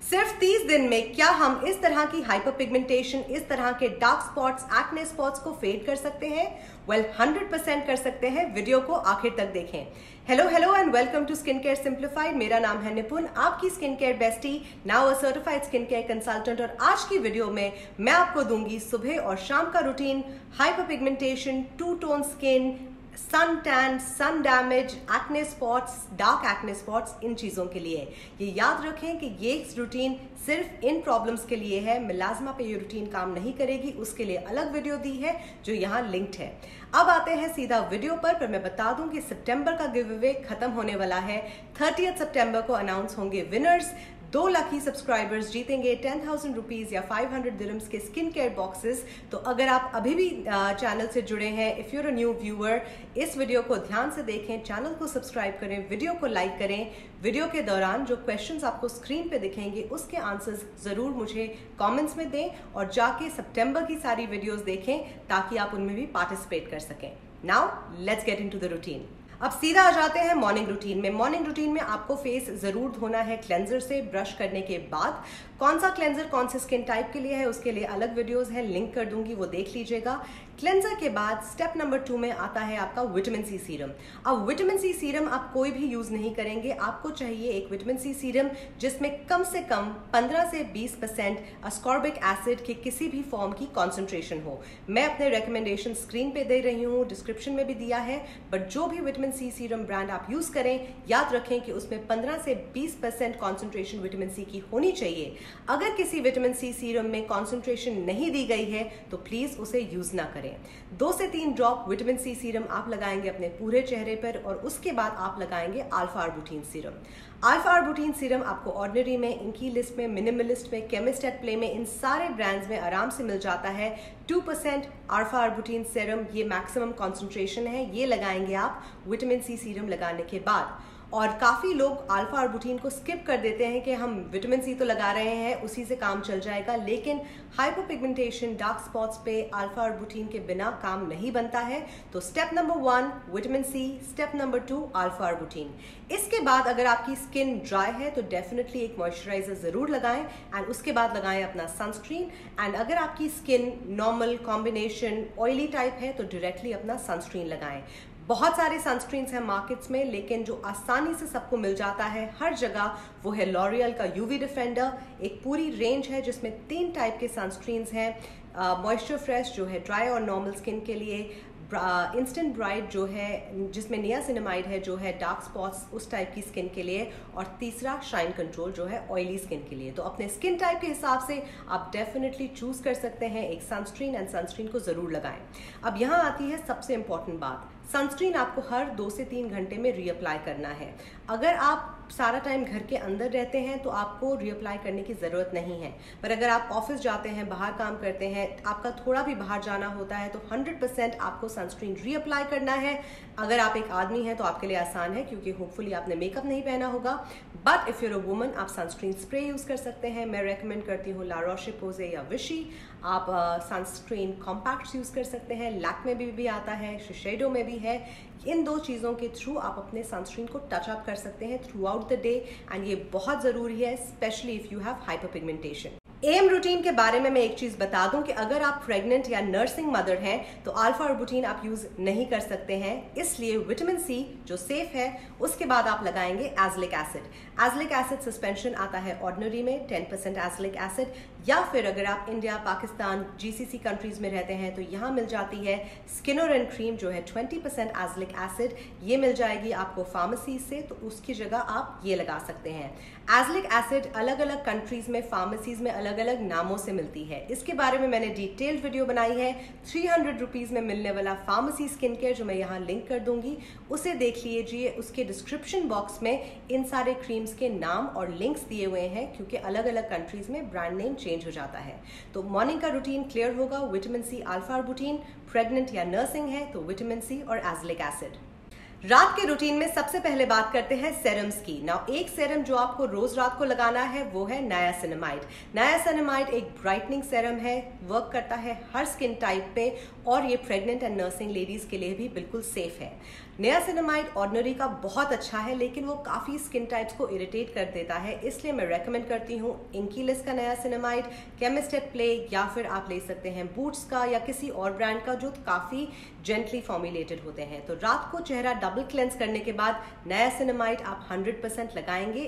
सिर्फ 30 दिन में क्या हम इस तरह की हाइपर पिगमेंटेशन, इस तरह के डार्क स्पॉट्स, एक्ने स्पॉट्स को फेड कर सकते हैं? वेल 100% कर सकते हैं। वीडियो को आखिर तक देखें। Hello and welcome to skin care simplified. मेरा नाम है निपुण, आपकी skin care bestie, now a certified skin care consultant. और आज की वीडियो में मैं आपको दूंगी सुबह और शाम का routine hyper pigmentation, two tone skin, sun tan, sun damage, acne spots, dark acne spots, इन चीज़ों के लिए। ये याद रखें कि ये रूटीन सिर्फ इन प्रॉब्लम्स के लिए है। मिलाजमा पे ये रूटीन काम नहीं करेगी, उसके लिए अलग वीडियो दी है जो यहाँ लिंक्ड है। अब आते हैं सीधा वीडियो पर मैं बता दूं कि सितंबर का गिव अवे खत्म होने वाला है। 30 सितंबर को अनाउंस होंगे विनर्स। 2 लकी सब्सक्राइबर्स जीतेंगे 10,000 रुपीज या 500 दिरहम्स के स्किन केयर बॉक्सेस। तो अगर आप अभी भी चैनल से जुड़े हैं, if you're a new viewer, इस वीडियो को ध्यान से देखें, चैनल को सब्सक्राइब करें, वीडियो को लाइक करें। वीडियो के दौरान जो क्वेश्चंस आपको स्क्रीन पे दिखेंगे उसके आंसर्स जरूर मुझे कमेंट्स में दें और जाके सितंबर की सारी वीडियोस देखें ताकि आप उनमें भी पार्टिसिपेट कर सकें। Now let's get into the routine. अब सीधा आ जाते हैं मॉर्निंग रूटीन में। मॉर्निंग रूटीन में आपको फेस जरूर धोना है क्लेंजर से ब्रश करने के बाद। कौन सा क्लेंजर कौन से स्किन टाइप के लिए है उसके लिए अलग वीडियोस है, लिंक कर दूंगी, वो देख लीजिएगा। क्लेंजर के बाद स्टेप नंबर 2 में आता है आपका विटामिन सी सीरम। अब विटामिन सी सीरम आप कोई भी यूज नहीं करेंगे, आपको चाहिए एक विटामिन सी सीरम जिसमें कम से कम 15 से 20% अस्कॉर्बिक एसिड के किसी भी फॉर्म की कॉन्सेंट्रेशन हो। मैं अपने रिकमेंडेशन स्क्रीन पे दे रही हूँ, डिस्क्रिप्शन में भी दिया है। बट जो भी विटामिन सी सीरम ब्रांड आप यूज करें, याद रखें कि उसमें 15 से 20% कॉन्सेंट्रेशन विटामिन सी की होनी चाहिए। अगर किसी विटामिन सी सीरम में कॉन्सेंट्रेशन नहीं दी गई है तो प्लीज उसे यूज ना करें। 2 से 3 ड्रॉप विटामिन सी सीरम आप लगाएंगे अपने पूरे चेहरे पर और उसके बाद आप लगाएंगे alpha arbutin serum. Alpha arbutin serum आपको ऑर्डिनरी में, इनकी लिस्ट में, मिनिमलिस्ट में, केमिस्ट एट प्ले में, इन सारे ब्रांड्स में आराम से मिल जाता है। 2% अल्फा आर्बुटिन सीरम, ये मैक्सिमम कॉन्सेंट्रेशन है। ये लगाएंगे आप विटामिन सी सीरम लगाने के बाद। और काफ़ी लोग अल्फा आर्बुटिन को स्किप कर देते हैं कि हम विटामिन सी तो लगा रहे हैं, उसी से काम चल जाएगा। लेकिन हाइपर पिगमेंटेशन, डार्क स्पॉट्स पे अल्फा आर्बुटिन के बिना काम नहीं बनता है। तो step number 1 vitamin C, step number 2 alpha arbutin. इसके बाद अगर आपकी स्किन ड्राई है तो डेफिनेटली एक मॉइस्चराइजर जरूर लगाएं एंड उसके बाद लगाएं अपना सनस्क्रीन। एंड अगर आपकी skin normal, combination, oily type है तो डायरेक्टली अपना सनस्क्रीन लगाएं। बहुत सारे सनस्क्रीन्स हैं मार्केट्स में, लेकिन जो आसानी से सबको मिल जाता है हर जगह वो है लॉरियल का यूवी डिफेंडर। एक पूरी रेंज है जिसमें 3 टाइप के सनस्क्रीन्स हैं। मॉइस्चर फ्रेश जो है ड्राई और नॉर्मल स्किन के लिए, इंस्टेंट ब्राइट जो है जिसमें नियासिनामाइड है जो है डार्क स्पॉट्स उस टाइप की स्किन के लिए, और तीसरा शाइन कंट्रोल जो है ऑयली स्किन के लिए। तो अपने स्किन टाइप के हिसाब से आप डेफिनेटली चूज कर सकते हैं एक सनस्क्रीन, एंड सनस्क्रीन को जरूर लगाएं। अब यहाँ आती है सबसे इंपॉर्टेंट बात, सनस्क्रीन आपको हर 2 से 3 घंटे में रीअप्लाई करना है। अगर आप सारा टाइम घर के अंदर रहते हैं तो आपको रीअप्लाई करने की ज़रूरत नहीं है, पर अगर आप ऑफिस जाते हैं, बाहर काम करते हैं, आपका थोड़ा भी बाहर जाना होता है तो 100% आपको सनस्क्रीन रीअप्लाई करना है। अगर आप एक आदमी हैं तो आपके लिए आसान है क्योंकि होपफुली आपने मेकअप नहीं पहना होगा। But if you're a woman, आप सनस्क्रीन स्प्रे यूज़ कर सकते हैं। मैं रेकमेंड करती हूँ ला रोचे-पोज़े या विशी। आप सनस्क्रीन कॉम्पैक्ट्स यूज़ कर सकते हैं, लैक्मे में भी आता है, शिशेडो में भी है। इन 2 चीज़ों के थ्रू आप अपने सनस्क्रीन को टच अप कर सकते हैं throughout the day, and ये बहुत ज़रूरी है, specially if you have hyper pigmentation. एम रूटीन के बारे में मैं एक चीज बता दूं कि अगर आप प्रेग्नेंट या नर्सिंग मदर हैं तो अल्फा आर्बुटिन आप यूज नहीं कर सकते हैं, इसलिए विटामिन सी जो सेफ है उसके बाद आप लगाएंगे azelaic acid. Azelaic acid suspension आता है ऑर्डिनरी में 10% एज़लिक एसिड, या फिर अगर आप इंडिया, पाकिस्तान, जीसीसी कंट्रीज में रहते हैं तो यहाँ मिल जाती है स्किनर एंड क्रीम जो है 20% एज़लिक एसिड। ये मिल जाएगी आपको फार्मेसी से, तो उसकी जगह आप ये लगा सकते हैं। एज़लिक एसिड अलग अलग कंट्रीज में, फार्मेसीज में अलग अलग नामों से मिलती है। इसके बारे में मैंने डिटेल्ड वीडियो बनाई है। 300 रुपीज में मिलने वाला फार्मेसी स्किन केयर जो मैं यहाँ लिंक कर दूंगी, उसे देख लीजिए। उसके डिस्क्रिप्शन बॉक्स में इन सारे क्रीम्स के नाम और लिंक्स दिए हुए हैं क्योंकि अलग अलग कंट्रीज में ब्रांड नेम चेंज हो जाता है। तो मॉर्निंग का रूटीन क्लियर होगा। Vitamin C, alpha arbutin, pregnant या नर्सिंग है तो विटामिन सी और एज़लिक एसिड। रात के रूटीन में सबसे पहले बात करते हैं सेरम्स की। नाउ एक सेरम जो आपको रोज रात को लगाना है वो है नायासिनामाइड। नायासिनामाइड एक ब्राइटनिंग सेरम है, वर्क करता है हर स्किन टाइप पे, और ये प्रेग्नेंट एंड नर्सिंग लेडीज के लिए भी बिल्कुल सेफ है। नियासिनामाइड ऑर्डिनरी का बहुत अच्छा है, लेकिन वो काफ़ी स्किन टाइप्स को इरिटेट कर देता है, इसलिए मैं रेकमेंड करती हूँ इंकीलिस का नियासिनामाइड, केमिस्ट एट प्ले, या फिर आप ले सकते हैं बूट्स का या किसी और ब्रांड का जो काफ़ी जेंटली फॉर्मुलेटेड होते हैं। तो रात को चेहरा डबल क्लेंस करने के बाद नियासिनामाइड आप 100% लगाएंगे,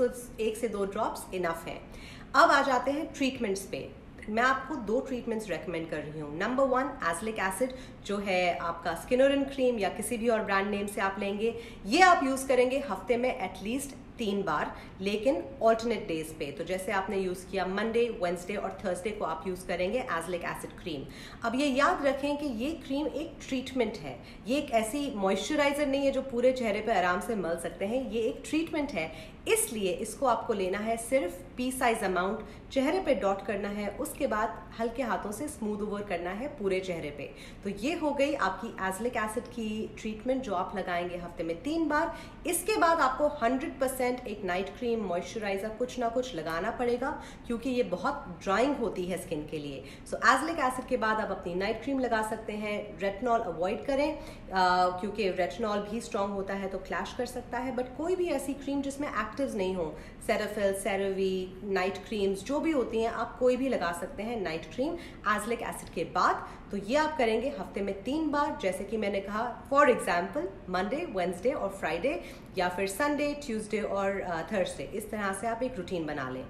1 से 2 ड्रॉप्स इनफ है। अब आ जाते हैं ट्रीटमेंट्स पे। मैं आपको 2 ट्रीटमेंट्स रेकमेंड कर रही हूँ। नंबर 1 एज़लिक एसिड, जो है आपका स्किनोरिन क्रीम या किसी भी और ब्रांड नेम से आप लेंगे। ये आप यूज़ करेंगे हफ्ते में एटलीस्ट 3 बार, लेकिन ऑल्टरनेट डेज पे। तो जैसे आपने यूज़ किया मंडे, वेंसडे और थर्सडे को आप यूज़ करेंगे एज़लिक एसिड क्रीम। अब ये याद रखें कि ये क्रीम एक ट्रीटमेंट है, ये एक ऐसी मॉइस्चराइजर नहीं है जो पूरे चेहरे पे आराम से मल सकते हैं। ये एक ट्रीटमेंट है, इसलिए इसको आपको लेना है सिर्फ पी साइज अमाउंट, चेहरे पे डॉट करना है, उसके बाद हल्के हाथों से स्मूथ ओवर करना है पूरे चेहरे पे। तो ये हो गई आपकी एज़लिक एसिड की ट्रीटमेंट जो आप लगाएंगे हफ्ते में 3 बार। इसके बाद आपको 100% एक नाइट क्रीम, मॉइस्चराइजर कुछ ना कुछ लगाना पड़ेगा, क्योंकि ये बहुत ड्राइंग होती है स्किन के लिए। सो एज़लिक एसिड के बाद आप अपनी नाइट क्रीम लगा सकते हैं। रेटिनॉल अवॉइड करें, क्योंकि रेटिनॉल भी स्ट्रॉन्ग होता है तो क्लैश कर सकता है। बट कोई भी ऐसी क्रीम जिसमें एक्टिव्स नहीं हो, सेराफिल, सेरावी, नाइट क्रीम्स जो भी होती हैं, आप कोई भी लगा सकते हैं नाइट क्रीम एज़लिक एसिड के बाद। तो ये आप करेंगे हफ्ते में 3 बार, जैसे कि मैंने कहा, फॉर एग्जाम्पल मंडे, वेंसडे और फ्राइडे, या फिर संडे, ट्यूसडे और थर्सडे। इस तरह से आप एक रूटीन बना लें।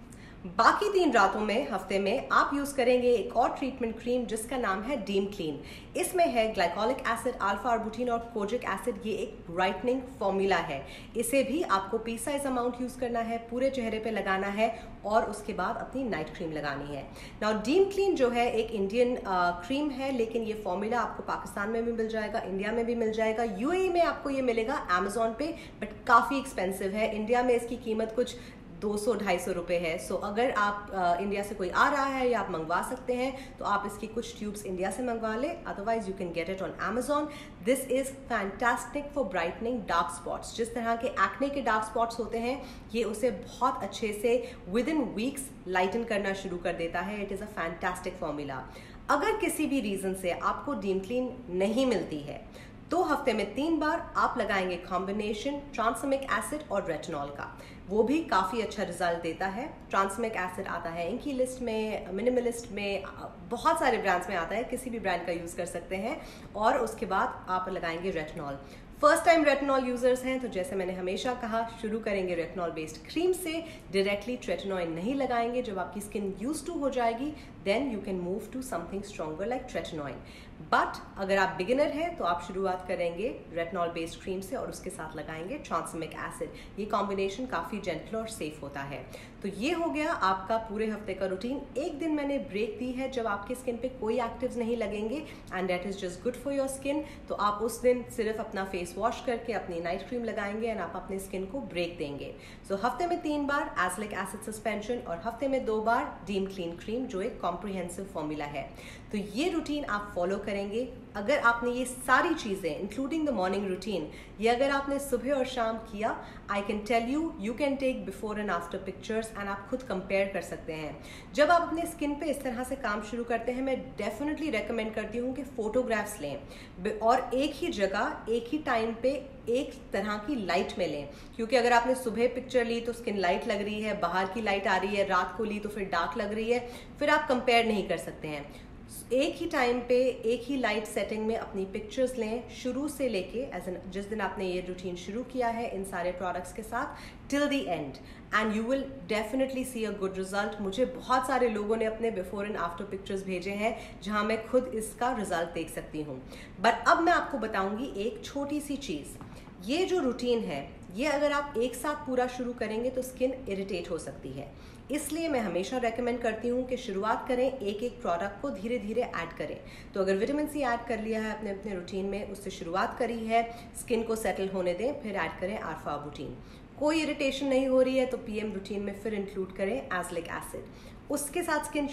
बाकी 3 रातों में हफ्ते में आप यूज़ करेंगे एक और ट्रीटमेंट क्रीम जिसका नाम है डीम क्लीन। इसमें है ग्लाइकोलिक एसिड, अल्फा आर्बुटिन और कोजिक एसिड। ये एक ब्राइटनिंग फॉर्मूला है। इसे भी आपको पी साइज अमाउंट यूज़ करना है, पूरे चेहरे पे लगाना है और उसके बाद अपनी नाइट क्रीम लगानी है। नाउ डीम क्लीन जो है एक इंडियन क्रीम है, लेकिन ये फॉर्मूला आपको पाकिस्तान में भी मिल जाएगा, इंडिया में भी मिल जाएगा, यूएई में आपको ये मिलेगा अमेजोन पे, बट काफ़ी एक्सपेंसिव है। इंडिया में इसकी कीमत कुछ 200-250 रुपये है। सो अगर आप इंडिया से कोई आ रहा है या आप मंगवा सकते हैं तो आप इसकी कुछ ट्यूब्स इंडिया से मंगवा लें, otherwise you can get it on Amazon. This is fantastic for brightening dark spots. जिस तरह के एक्ने के डार्क स्पॉट्स होते हैं, ये उसे बहुत अच्छे से विद इन वीक्स लाइटन करना शुरू कर देता है। It is a fantastic formula. अगर किसी भी रीज़न से आपको डीम क्लीन नहीं मिलती है तो हफ्ते में 3 बार आप लगाएंगे कॉम्बिनेशन ट्रांसमिक एसिड और रेटिनॉल का। वो भी काफ़ी अच्छा रिजल्ट देता है। ट्रांसमिक एसिड आता है इंकी लिस्ट में, मिनिमलिस्ट में, बहुत सारे ब्रांड्स में आता है, किसी भी ब्रांड का यूज़ कर सकते हैं। और उसके बाद आप लगाएंगे retinol. First time retinol users हैं तो जैसे मैंने हमेशा कहा, शुरू करेंगे रेटिनॉल बेस्ड क्रीम से, डायरेक्टली ट्रेटिनॉइड नहीं लगाएंगे। जब आपकी स्किन यूज टू हो जाएगी then you can move to something stronger like tretinoin. But अगर आप बिगिनर हैं तो आप शुरुआत करेंगे रेटिनॉल बेस्ड क्रीम से और उसके साथ लगाएंगे ट्रांसमिक एसिड। ये कॉम्बिनेशन काफ़ी जेंटल और सेफ होता है। तो ये हो गया आपका पूरे हफ्ते का रूटीन। एक दिन मैंने ब्रेक दी है जब आपकी स्किन पे कोई एक्टिव्स नहीं लगेंगे and that is just good for your skin. तो आप उस दिन सिर्फ अपना फेस वॉश करके अपनी नाइट क्रीम लगाएंगे एंड आप अपनी स्किन को ब्रेक देंगे। सो हफ्ते में 3 बार एज़लिक एसिड सस्पेंशन और हफ्ते में 2 बार डीम क्लीन क्रीम, जो एक कॉम्प्रिहेंसिव फॉर्मूला है। तो ये रूटीन आप फॉलो करेंगे। अगर आपने ये सारी चीज़ें इंक्लूडिंग द मॉर्निंग रूटीन, ये अगर आपने सुबह और शाम किया, I can tell you can take before and after pictures and आप खुद कंपेयर कर सकते हैं। जब आप अपने स्किन पे इस तरह से काम शुरू करते हैं, मैं डेफिनेटली रेकमेंड करती हूँ कि फोटोग्राफ्स लें और एक ही जगह एक ही टाइम पे एक तरह की लाइट में लें। क्योंकि अगर आपने सुबह पिक्चर ली तो स्किन लाइट लग रही है, बाहर की लाइट आ रही है, रात को ली तो फिर डार्क लग रही है, फिर आप कंपेयर नहीं कर सकते हैं। एक ही टाइम पे एक ही लाइट सेटिंग में अपनी पिक्चर्स लें, शुरू से लेके जिस दिन आपने ये रूटीन शुरू किया है इन सारे प्रोडक्ट्स के साथ, till the end, and you will definitely see a good result. मुझे बहुत सारे लोगों ने अपने बिफोर एंड आफ्टर पिक्चर्स भेजे हैं जहां मैं खुद इसका रिजल्ट देख सकती हूँ। बट अब मैं आपको बताऊंगी एक छोटी सी चीज़। ये जो रूटीन है, ये अगर आप एक साथ पूरा शुरू करेंगे तो स्किन इरिटेट हो सकती है। इसलिए मैं हमेशा रेकमेंड करती हूँ कि शुरुआत करें, एक एक प्रोडक्ट को धीरे धीरे ऐड करें। तो अगर विटामिन सी ऐड कर लिया है अपने अपने रूटीन में, उससे शुरुआत करी है, स्किन को सेटल होने दें, फिर ऐड करें अल्फा आर्बुटिन। कोई इरिटेशन नहीं हो रही है तो पीएम रूटीन में फिर इंक्लूड करें एज़लिक एसिड। उसके साथ स्किन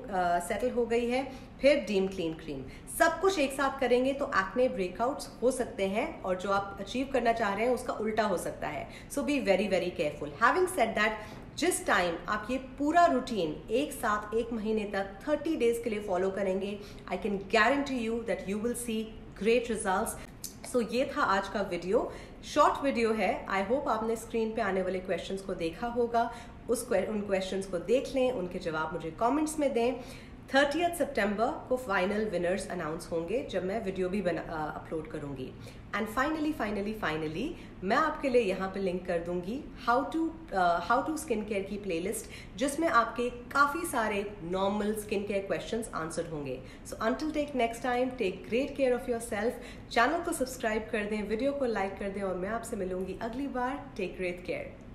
सेटल हो गई है, फिर डीम क्लीन क्रीम। सब कुछ एक साथ करेंगे तो एक्ने ब्रेकआउट्स हो सकते हैं और जो आप अचीव करना चाह रहे हैं उसका उल्टा हो सकता है। So be very very careful. Having said that, जिस टाइम आप ये पूरा रूटीन एक साथ 1 महीने तक 30 डेज के लिए फॉलो करेंगे, I can guarantee you that you will see great results. ये था आज का वीडियो, शॉर्ट वीडियो है। आई होप आपने स्क्रीन पे आने वाले क्वेश्चंस को देखा होगा। उन क्वेश्चंस को देख लें, उनके जवाब मुझे कमेंट्स में दें। 30 सितंबर को फाइनल विनर्स अनाउंस होंगे जब मैं वीडियो भी अपलोड करूंगी। एंड फाइनली मैं आपके लिए यहाँ पे लिंक कर दूंगी हाउ टू स्किन केयर की प्लेलिस्ट, जिसमें आपके काफ़ी सारे normal skin care questions answer होंगे। So until take next time, take great care of yourself. Channel को सब्सक्राइब कर दें, वीडियो को लाइक कर दें और मैं आपसे मिलूंगी अगली बार। Take great care.